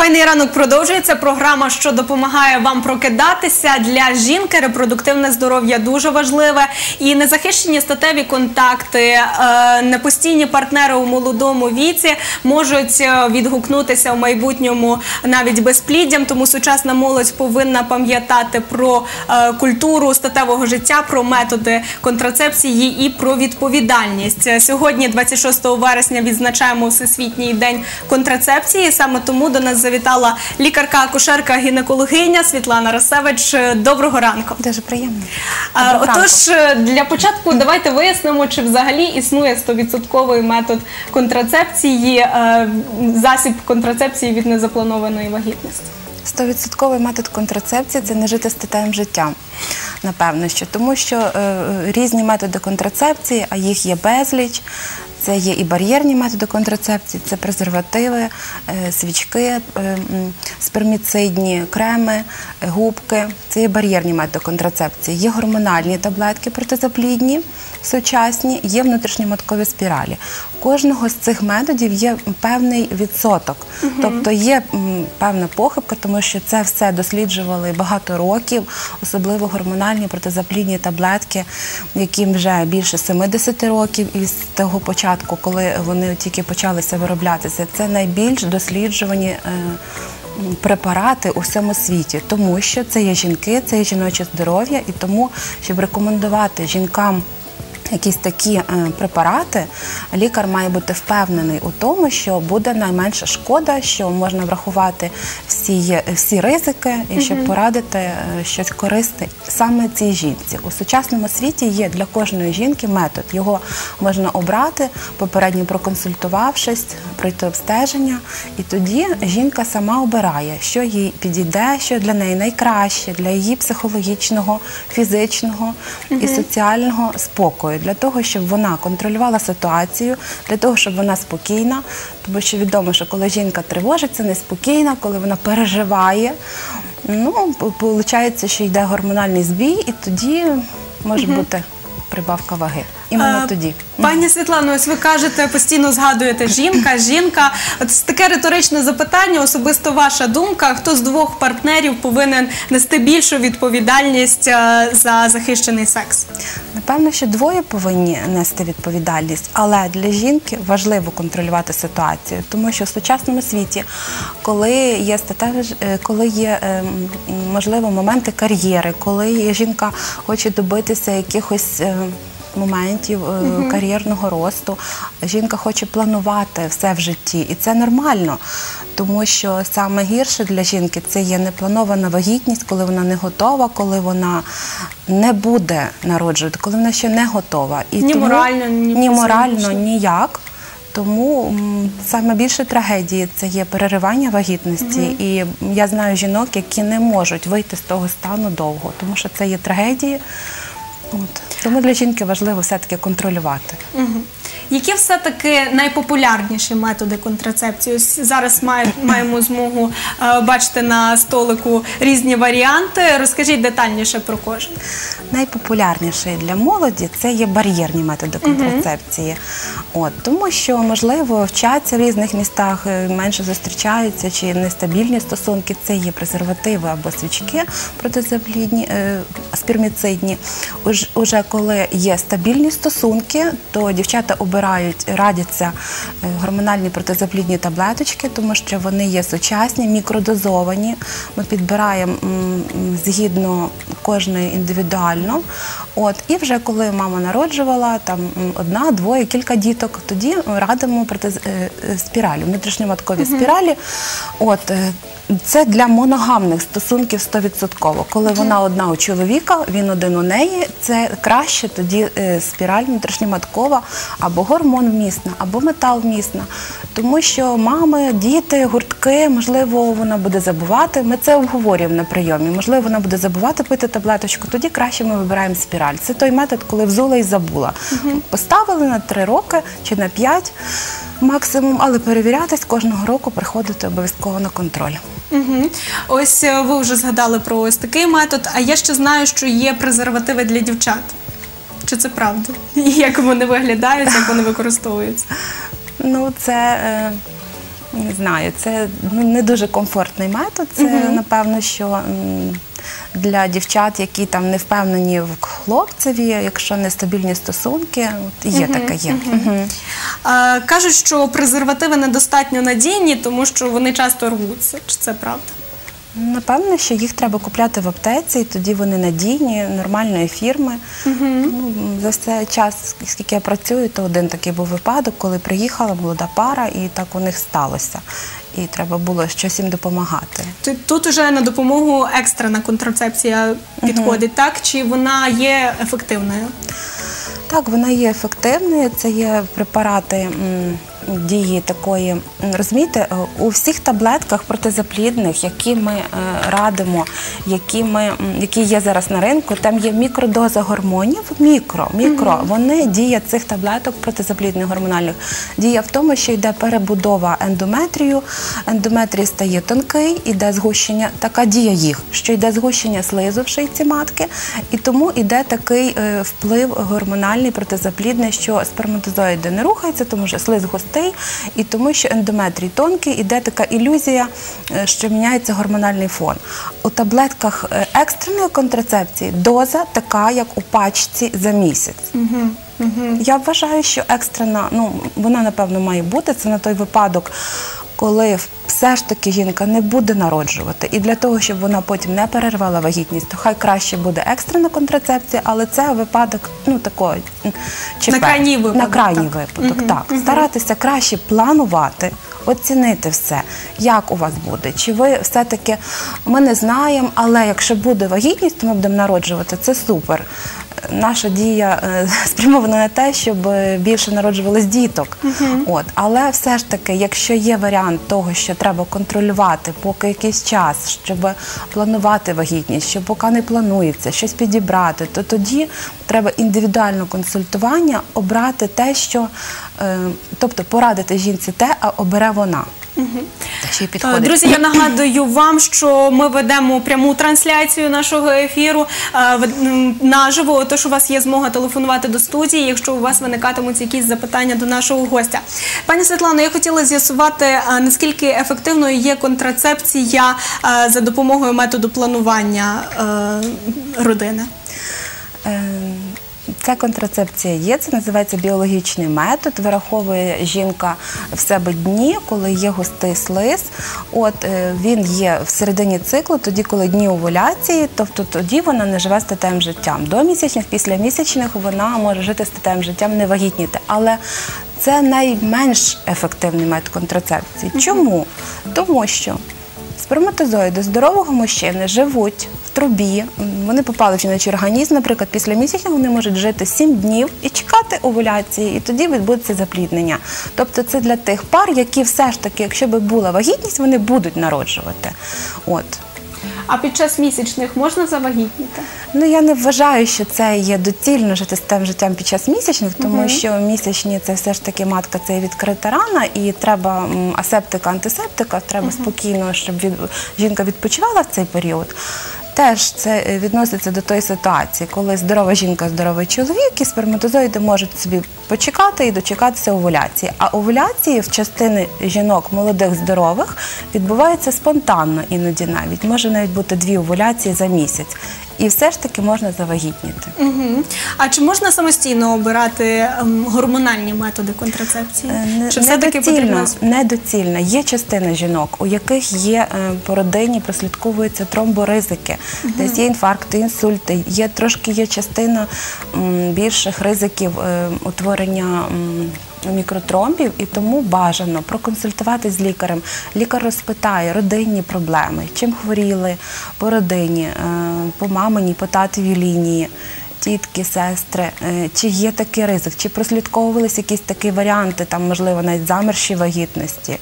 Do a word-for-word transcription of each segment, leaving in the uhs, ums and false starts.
Файний ранок продовжується. Програма, що допомагає вам прокидатися. Для жінки репродуктивне здоров'я дуже важливе. І незахищені статеві контакти, непостійні партнери у молодому віці можуть відгукнутися в майбутньому навіть безпліддям. Тому сучасна молодь повинна пам'ятати про культуру статевого життя, про методи контрацепції і про відповідальність. Сьогодні, двадцять шостого вересня, відзначаємо Всесвітній день контрацепції. Саме тому до нас завітала лікарка-акушерка, гінекологиня Світлана Росевич. Доброго ранку. Дуже приємно. Отож, для початку давайте вияснимо, чи взагалі існує сто відсотків метод контрацепції, засіб контрацепції від незапланованої вагітності. сто відсотків метод контрацепції – це не жити статевим життям, напевно, що. Тому що е, різні методи контрацепції, а їх є безліч. Це є і бар'єрні методи контрацепції, це презервативи, е, свічки, е, сперміцидні креми, е, губки. Це є бар'єрні методи контрацепції. Є гормональні таблетки протизаплідні, сучасні, є внутрішньоматкові спіралі. У кожного з цих методів є певний відсоток. Угу. Тобто є м, певна похибка, тому що це все досліджували багато років, особливо гормональні протизаплідні таблетки, яким вже більше сімдесят років із того початку, коли вони тільки почалися вироблятися. Це найбільш досліджувані е, препарати у всьому світі, тому що це є жінки, це є жіноче здоров'я, і тому, щоб рекомендувати жінкам якісь такі е, препарати, лікар має бути впевнений у тому, що буде найменша шкода, що можна врахувати всі, всі ризики і щоб uh-huh. порадити е, щось корисне саме цій жінці. У сучасному світі є для кожної жінки метод. Його можна обрати, попередньо проконсультувавшись, пройти обстеження, і тоді жінка сама обирає, що їй підійде, що для неї найкраще, для її психологічного, фізичного uh-huh. і соціального спокою. Для того, щоб вона контролювала ситуацію, для того, щоб вона спокійна, тому що відомо, що коли жінка тривожиться, неспокійна, коли вона переживає, ну, виходить, що йде гормональний збій, і тоді може угу. бути прибавка ваги. Іменно а, тоді. Пані Світлано, ось ви кажете, постійно згадуєте жінка, жінка. От таке риторичне запитання, особисто ваша думка, хто з двох партнерів повинен нести більшу відповідальність за захищений секс? Напевно, що двоє повинні нести відповідальність, але для жінки важливо контролювати ситуацію, тому що в сучасному світі, коли є статеві, коли є, можливо, моменти кар'єри, коли жінка хоче добитися якихось моментів uh-huh. кар'єрного росту, жінка хоче планувати все в житті, і це нормально, тому що саме гірше для жінки це є непланована вагітність, коли вона не готова, коли вона не буде народжувати, коли вона ще не готова. І ні тому, морально, ні, ні морально, ніяк. Тому м, саме більше трагедії це є переривання вагітності. Uh-huh. І я знаю жінок, які не можуть вийти з того стану довго, тому що це є трагедії. От. Тому для жінки важливо все-таки контролювати. Угу. Які все-таки найпопулярніші методи контрацепції? Ось зараз має, маємо змогу е, бачити на столику різні варіанти. Розкажіть детальніше про кожен. Найпопулярніший для молоді – це є бар'єрні методи контрацепції. Угу. От, тому що, можливо, вчаться в різних містах, менше зустрічаються, чи нестабільні стосунки. Це є презервативи або свічки протизаплідні, е, сперміцидні. Уж, уже коли є стабільні стосунки, то дівчата обирають, радяться гормональні протизаплідні таблеточки, тому що вони є сучасні, мікродозовані. Ми підбираємо згідно кожної індивідуально. От, і вже коли мама народжувала, там одна, двоє, кілька діток, тоді радимо протиз... спіралі, внутрішньоматкові uh-huh. спіралі. От, це для моногамних стосунків сто відсотків. Коли uh-huh. вона одна у чоловіка, він один у неї, це краще тоді спіраль внутрішньоматкова, або гормон вмісна, або метал вмісна. Тому що мами, діти, гуртки, можливо, вона буде забувати. Ми це обговорюємо на прийомі. Можливо, вона буде забувати пити таблеточку, тоді краще ми вибираємо спіраль. Це той метод, коли взула і забула. Uh-huh. Поставили на три роки чи на п'ять максимум, але перевірятись кожного року, приходити обов'язково на контроль. Угу. Ось ви вже згадали про ось такий метод, а я ще знаю, що є презервативи для дівчат. Чи це правда? І як вони виглядають, як вони використовуються? Ну, це... Е... Не знаю, це ну, не дуже комфортний метод. Це, Мгм. напевно, що м, для дівчат, які там не впевнені в хлопцеві, якщо нестабільні стосунки, от, є таке є. Мгм. Е, Кажуть, що презервативи недостатньо надійні, тому що вони часто рвуться. Чи це правда? Напевно, що їх треба купляти в аптеці, і тоді вони надійні, нормальної фірми. Ну, за все час, скільки я працюю, то один такий був випадок, коли приїхала молода пара, і так у них сталося. І треба було щось їм допомагати. Т- Тут уже на допомогу екстрена контрацепція підходить, так? Чи вона є ефективною? Так, вона є ефективною, це є препарати м, дії такої, м, розумієте, е, у всіх таблетках протизаплідних, які ми е, радимо, які, ми, м, які є зараз на ринку, там є мікродоза гормонів, мікро, мікро, вони, дія цих таблеток протизаплідних гормональних, дія в тому, що йде перебудова ендометрію, ендометрій стає тонкий, іде згущення, така дія їх, що йде згущення слизу в шийці матки, і тому йде такий е, вплив гормональний протизаплідний, що сперматозоїди не рухаються, тому що слиз густий, і тому що ендометрій тонкий, іде така ілюзія, е, що міняється гормональний фон. У таблетках е, екстреної контрацепції доза така, як у пачці за місяць. Я вважаю, що екстрена, ну, вона, напевно, має бути. Це на той випадок, коли все ж таки жінка не буде народжувати. І для того, щоб вона потім не перервала вагітність, то хай краще буде екстрена контрацепція, але це випадок, ну, такого ЧП. На крайній випадок, На крайній так. випадок, так. Старатися краще планувати, оцінити все, як у вас буде. Чи ви все-таки, ми не знаємо, але якщо буде вагітність, то ми будемо народжувати, це супер. Наша дія е, спрямована на те, щоб е, більше народжувалось діток. От. Але все ж таки, якщо є варіант того, що треба контролювати поки якийсь час, щоб планувати вагітність, що поки не планується, щось підібрати, то тоді треба індивідуальне консультування, обрати те, що, е, тобто порадити жінці те, а обере вона. Що їй підходить. Друзі, я нагадую вам, що ми ведемо пряму трансляцію нашого ефіру е, в- м, наживо, тож у вас є змога телефонувати до студії, якщо у вас виникатимуть якісь запитання до нашого гостя. Пані Світлано, я хотіла з'ясувати, е, наскільки ефективною є контрацепція е, за допомогою методу планування е, родини. Е, Ця контрацепція є, це називається біологічний метод. Вираховує жінка в себе дні, коли є густий слиз. От е, він є в середині циклу, тоді, коли дні овуляції, тобто тоді вона не живе статевим життям. До місячних, після місячних вона може жити статевим життям, не вагітніти. Але це найменш ефективний метод контрацепції. Чому? Тому що сперматозоїди здорового мужчини живуть в трубі, вони попали в жіночий організм, наприклад, після місяця вони можуть жити сім днів і чекати овуляції, і тоді відбудеться запліднення. Тобто це для тих пар, які все ж таки, якщо би була вагітність, вони будуть народжувати. От. А під час місячних можна завагітніти? Ну, я не вважаю, що це є доцільно жити з тим життям під час місячних, тому що місячні – це все ж таки матка, це є відкрита рана, і треба м, асептика, антисептика, треба спокійно, щоб від... жінка відпочивала в цей період. Теж це відноситься до тої ситуації, коли здорова жінка, здоровий чоловік, і сперматозоїди можуть собі почекати і дочекатися овуляції. А овуляції в частини жінок молодих, здорових відбуваються спонтанно іноді навіть. Може навіть бути дві овуляції за місяць. І все ж таки можна завагітніти. Угу. А чи можна самостійно обирати ем, гормональні методи контрацепції? Е, не- Чи все-таки недоцільно, потрібно? недоцільно. Є частина жінок, у яких є е, по родині, прослідковуються тромборизики, десь є інфаркти, інсульти, є трошки є частина м, більших ризиків е, утворення м, мікротромбів, і тому бажано проконсультуватись з лікарем. Лікар розпитає родинні проблеми, чим хворіли по родині, е, по маминій, по татовій лінії, тітки, сестри, е, чи є такий ризик, чи прослідковувалися якісь такі варіанти, там, можливо, навіть замерші вагітності.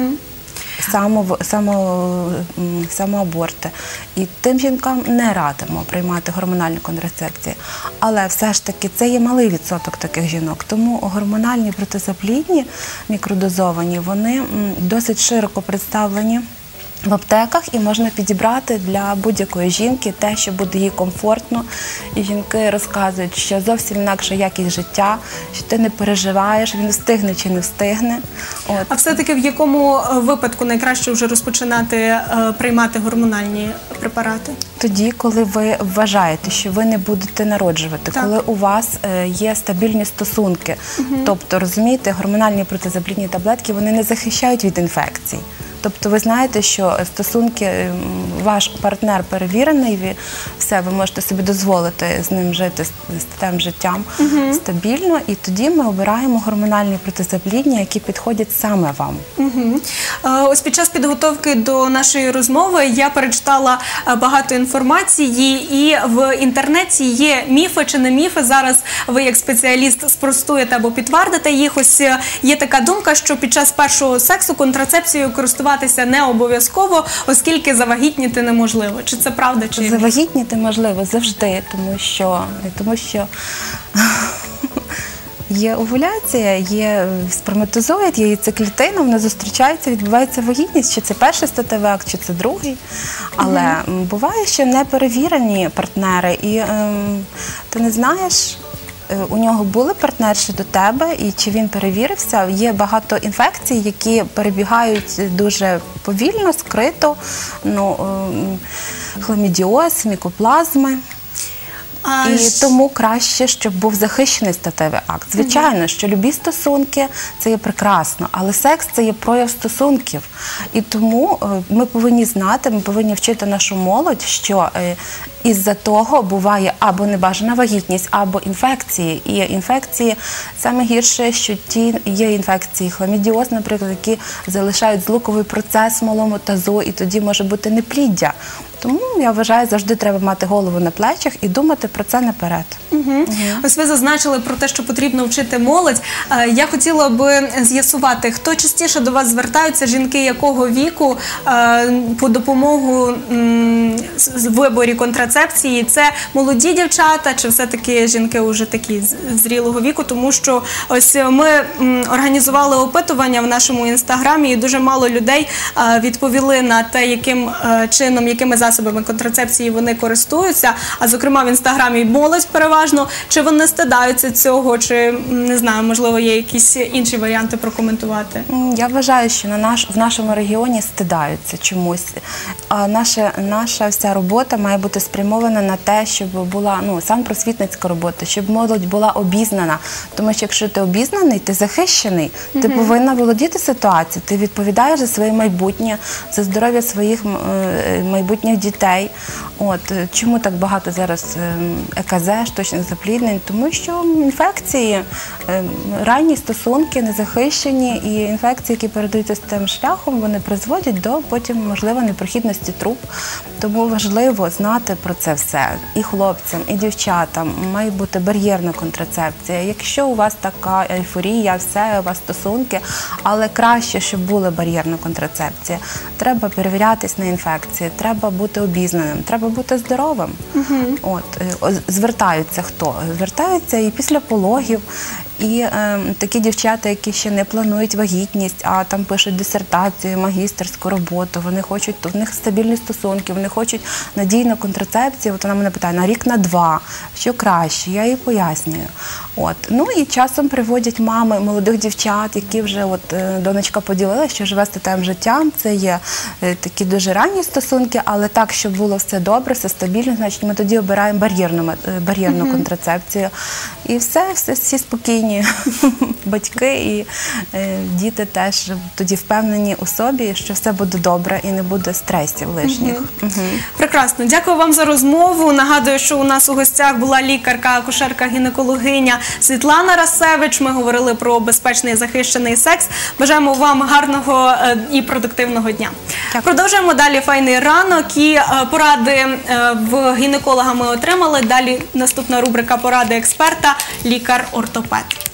Само, само, м, самоаборти. І тим жінкам не радимо приймати гормональну контрацепцію. Але все ж таки це є малий відсоток таких жінок. Тому гормональні протизаплідні, мікродозовані, вони м, досить широко представлені в аптеках, і можна підібрати для будь-якої жінки те, що буде їй комфортно. І жінки розказують, що зовсім інакша якість життя, що ти не переживаєш, він встигне чи не встигне. От. А все-таки в якому е, випадку найкраще вже розпочинати е, приймати гормональні препарати? Тоді, коли ви вважаєте, що ви не будете народжувати, Так. коли у вас е, є стабільні стосунки. Тобто, розумієте, гормональні протизаплідні таблетки, вони не захищають від інфекцій. Тобто ви знаєте, що стосунки, м, ваш партнер перевірений, ви, все, ви можете собі дозволити з ним жити статевим життям стабільно, і тоді ми обираємо гормональні протизаплідні, які підходять саме вам. Угу. Ось під час підготовки до нашої розмови я перечитала е, багато інформації, і в інтернеті є міфи чи не міфи. Зараз ви як спеціаліст спростуєте або підтвердите їх. Ось е, є така думка, що під час першого сексу контрацепцією користуватися не обов'язково, оскільки завагітніти неможливо. Чи це правда? Чи Завагітніти можливо завжди, тому що, тому що є овуляція, є сперматозоїд, є яйцеклітина, вони зустрічаються, відбувається вагітність, чи це перший статевий акт, чи це другий. Але м, буває, що неперевірені партнери, і ем, ти не знаєш, е, у нього були партнерші до тебе, і чи він перевірився. Є багато інфекцій, які перебігають дуже повільно, скрито, ну, ем, хламідіоз, мікоплазми. А, І ж- тому краще, щоб був захищений статевий акт. Звичайно, що любі стосунки – це є прекрасно, але секс – це є прояв стосунків. І тому е, ми повинні знати, ми повинні вчити нашу молодь, що е, із-за того буває або небажана вагітність, або інфекції. І інфекції саме гірше, що ті є інфекції хламідіоз, наприклад, які залишають злуковий процес в малому тазу, і тоді може бути непліддя. Тому, я вважаю, завжди треба мати голову на плечах і думати про це наперед. Мгм. Ось ви зазначили про те, що потрібно вчити молодь. Е, Я хотіла би з'ясувати, хто частіше до вас звертаються, жінки якого віку е, по допомогу м, з- з виборі контрацепції. Це молоді дівчата чи все-таки жінки вже такі з- зрілого віку? Тому що ось ми м, організували опитування в нашому інстаграмі, і дуже мало людей е, відповіли на те, яким е, чином, якими засобами контрацепції вони користуються. А зокрема в інстаграмі молодь переважно. Чи вони стидаються цього, чи м, не знаю, можливо, є якісь інші варіанти прокоментувати? М, Я вважаю, що на наш, в нашому регіоні стидаються чомусь. А наша, наша вся робота має бути спрямована на те, щоб була ну, сам просвітницька робота, щоб молодь була обізнана. Тому що якщо ти обізнаний, ти захищений, ти повинна володіти ситуацією, ти відповідаєш за своє майбутнє, за здоров'я своїх м, е, майбутніх дітей. От, е, чому так багато зараз е, е ка зет, штучних запліднень? Тому що інфекції, е, ранні стосунки незахищені, і інфекції, які передаються тим шляхом, вони призводять до потім, можливо, непрохідності труб. Тому важливо знати про це все. І хлопцям, і дівчатам має бути бар'єрна контрацепція. Якщо у вас така ейфорія, все, у вас стосунки, але краще, щоб була бар'єрна контрацепція. Треба перевірятись на інфекції, треба бути обізнаним, треба бути здоровим. От, е, о, звертаються хто? Звертаються і після пологів, і е, такі дівчата, які ще не планують вагітність, а там пишуть дисертацію, магістерську роботу, вони хочуть, в них стабільні стосунки, вони хочуть надійну контрацепцію. От вона мене питає, на рік, на два, що краще, я їй пояснюю. От. Ну і часом приводять мами молодих дівчат, які вже, от е, донечка поділила, що живе статевим життям, це є е, такі дуже ранні стосунки, але так, щоб було все добре, все стабільно, значить ми тоді обираємо бар'єрну, мет- е, бар'єрну контрацепцію. І все, все, всі спокійні батьки і е, діти теж тоді впевнені у собі, що все буде добре і не буде стресів лишніх. Мгм. Прекрасно. Дякую вам за розмову. Нагадую, що у нас у гостях була лікарка, акушерка, гінекологиня Світлана Расевич. Ми говорили про безпечний і захищений секс. Бажаємо вам гарного е, і продуктивного дня. Дякую. Продовжуємо далі файний ранок. І е, поради е, в гінеколога ми отримали. Далі наступна рубрика «Поради експерта» – лікар-ортопед.